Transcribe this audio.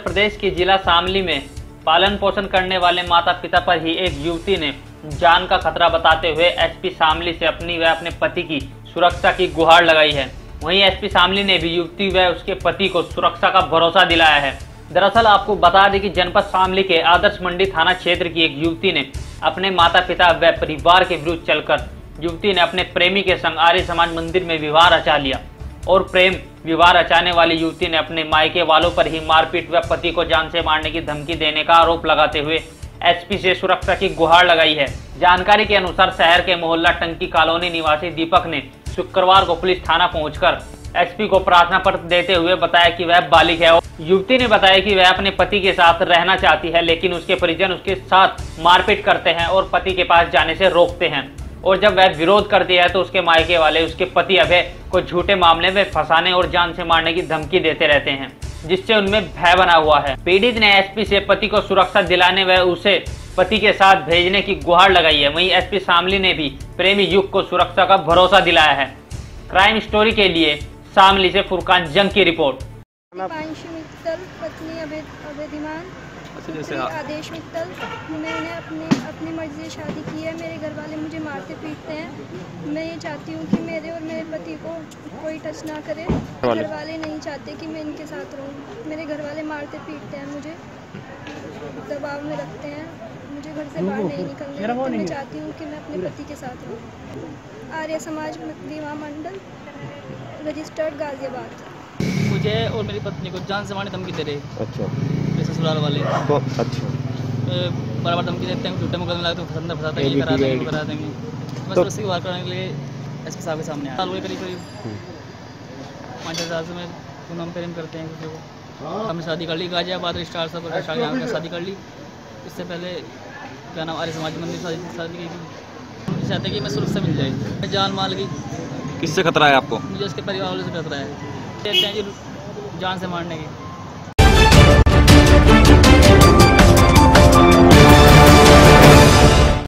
प्रदेश के जिला शामली में पालन पोषण करने वाले माता पिता पर ही एक युवती ने जान का खतरा बताते हुए एसपी शामली से अपनी व अपने पति की सुरक्षा की गुहार लगाई है। वहीं एसपी शामली ने भी युवती व उसके पति को सुरक्षा का भरोसा दिलाया है। दरअसल आपको बता दें कि जनपद शामली के आदर्श मंडी थाना क्षेत्र की एक युवती ने अपने माता पिता व परिवार के विरुद्ध चलकर युवती ने अपने प्रेमी के संग आर्य समाज मंदिर में विवाह रचा लिया और प्रेम विवाह रचाने वाली युवती ने अपने मायके वालों पर ही मारपीट व पति को जान से मारने की धमकी देने का आरोप लगाते हुए एसपी से सुरक्षा की गुहार लगाई है। जानकारी के अनुसार शहर के मोहल्ला टंकी कॉलोनी निवासी दीपक ने शुक्रवार को पुलिस थाना पहुंचकर एसपी को प्रार्थना पत्र देते हुए बताया कि वह बालिग है। युवती ने बताया कि वह अपने पति के साथ रहना चाहती है, लेकिन उसके परिजन उसके साथ मारपीट करते हैं और पति के पास जाने से रोकते हैं और जब वह विरोध करती है तो उसके मायके वाले उसके पति अभय को झूठे मामले में फंसाने और जान से मारने की धमकी देते रहते हैं, जिससे उनमें भय बना हुआ है। पीड़ित ने एसपी से पति को सुरक्षा दिलाने व उसे पति के साथ भेजने की गुहार लगाई है। वहीं एसपी शामली ने भी प्रेमी युग को सुरक्षा का भरोसा दिलाया है। क्राइम स्टोरी के लिए शामली से फुरकान जंग की रिपोर्ट। पत्नी अभेदिमान आदेश मित्तल, मैंने अपनी मर्जी से शादी की है। मेरे घर वाले मुझे मारते पीटते हैं। मैं ये चाहती हूँ कि मेरे और मेरे पति को कोई टच ना करे। घर वाले नहीं चाहते कि मैं इनके साथ रहूँ। मेरे घर वाले मारते पीटते हैं, मुझे दबाव में रखते हैं, मुझे घर से बाहर नहीं निकलने देते। मैं चाहती हूँ कि मैं अपने पति के साथ रहूँ। आर्य समाज विवाह मंडल, रजिस्टर्ड गाजियाबाद। मुझे और मेरी पत्नी को जान से मारने धमकी दे रहे। अच्छा। ससुराल वाले तो अच्छा बराबर धमकी देते हैं, झूठे मुकदमे लगाते हैं, अंदर फंसाते हैं, ये करा देंगे, वो करा देंगे। मैं तो सुरक्षा की बात करने के लिए एसपी साहब के सामने आया। करीब 5-6 साल से मैं हम प्रेम करते हैं किसी को। हमने शादी कर ली गाजियाबाद स्टार सब शादी कर ली। इससे पहले क्या नाम आर्य समाज मंदिर शादी की थी। मुझे चाहते कि मैं सुरक्षा मिल जाए। जान माल की किससे खतरा है आपको? मुझे उसके परिवार वालों से खतरा है, जान से मारने की।